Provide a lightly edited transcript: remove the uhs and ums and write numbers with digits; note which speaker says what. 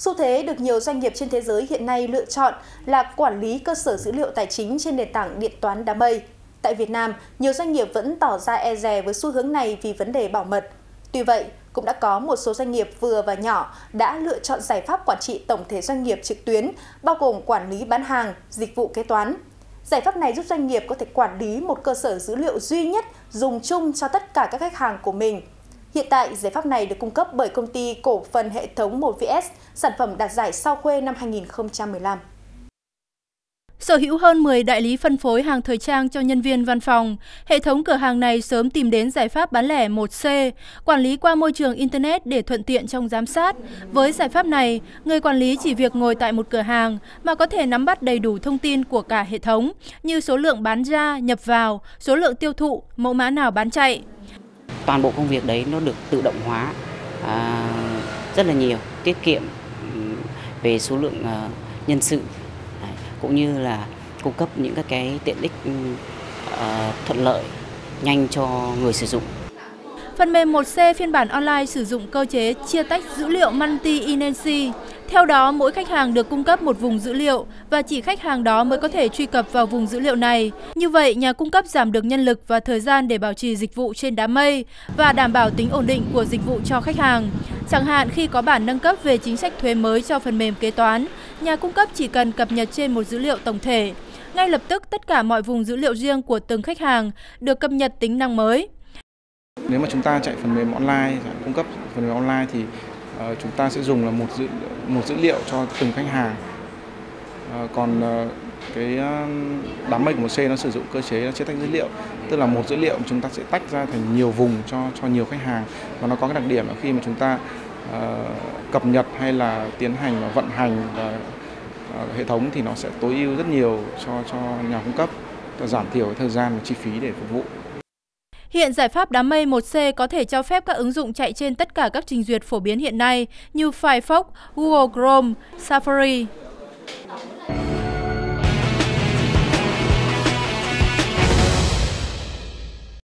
Speaker 1: Xu thế được nhiều doanh nghiệp trên thế giới hiện nay lựa chọn là quản lý cơ sở dữ liệu tài chính trên nền tảng điện toán đám mây. Tại Việt Nam, nhiều doanh nghiệp vẫn tỏ ra e dè với xu hướng này vì vấn đề bảo mật. Tuy vậy, cũng đã có một số doanh nghiệp vừa và nhỏ đã lựa chọn giải pháp quản trị tổng thể doanh nghiệp trực tuyến, bao gồm quản lý bán hàng, dịch vụ kế toán. Giải pháp này giúp doanh nghiệp có thể quản lý một cơ sở dữ liệu duy nhất dùng chung cho tất cả các khách hàng của mình. Hiện tại, giải pháp này được cung cấp bởi công ty cổ phần hệ thống 1VS, sản phẩm đạt giải Sao Khuê năm 2015.
Speaker 2: Sở hữu hơn 10 đại lý phân phối hàng thời trang cho nhân viên văn phòng, hệ thống cửa hàng này sớm tìm đến giải pháp bán lẻ 1C, quản lý qua môi trường Internet để thuận tiện trong giám sát. Với giải pháp này, người quản lý chỉ việc ngồi tại một cửa hàng mà có thể nắm bắt đầy đủ thông tin của cả hệ thống, như số lượng bán ra, nhập vào, số lượng tiêu thụ, mẫu mã nào bán chạy.
Speaker 3: Toàn bộ công việc đấy nó được tự động hóa rất là nhiều, tiết kiệm về số lượng nhân sự, cũng như là cung cấp những cái tiện ích thuận lợi, nhanh cho người sử dụng.
Speaker 2: Phần mềm 1C phiên bản online sử dụng cơ chế chia tách dữ liệu multi-tenancy. Theo đó, mỗi khách hàng được cung cấp một vùng dữ liệu và chỉ khách hàng đó mới có thể truy cập vào vùng dữ liệu này. Như vậy, nhà cung cấp giảm được nhân lực và thời gian để bảo trì dịch vụ trên đám mây và đảm bảo tính ổn định của dịch vụ cho khách hàng. Chẳng hạn khi có bản nâng cấp về chính sách thuế mới cho phần mềm kế toán, nhà cung cấp chỉ cần cập nhật trên một dữ liệu tổng thể. Ngay lập tức, tất cả mọi vùng dữ liệu riêng của từng khách hàng được cập nhật tính năng mới.
Speaker 4: Nếu mà chúng ta chạy phần mềm online, cung cấp phần mềm online thì chúng ta sẽ dùng là một dữ liệu cho từng khách hàng. Còn cái đám mây của 1C nó sử dụng cơ chế là chia tách dữ liệu, tức là một dữ liệu chúng ta sẽ tách ra thành nhiều vùng cho nhiều khách hàng, và nó có cái đặc điểm là khi mà chúng ta cập nhật hay là tiến hành và vận hành và hệ thống thì nó sẽ tối ưu rất nhiều cho nhà cung cấp, giảm thiểu thời gian và chi phí để phục vụ.
Speaker 2: Hiện giải pháp đám mây 1C có thể cho phép các ứng dụng chạy trên tất cả các trình duyệt phổ biến hiện nay như Firefox, Google Chrome, Safari.